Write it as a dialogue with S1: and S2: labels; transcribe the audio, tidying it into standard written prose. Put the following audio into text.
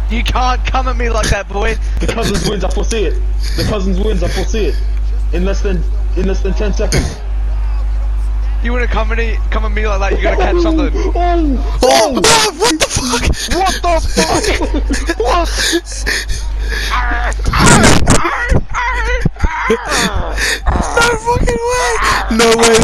S1: You can't come at me like that, boy.
S2: The Cousins wins, I foresee it. The Cousins wins, I foresee it. In less than 10 seconds.
S1: You wanna come at me like that, you're gonna catch something.
S3: Oh, what the fuck?
S1: What the fuck? What?
S3: No fucking way! No way!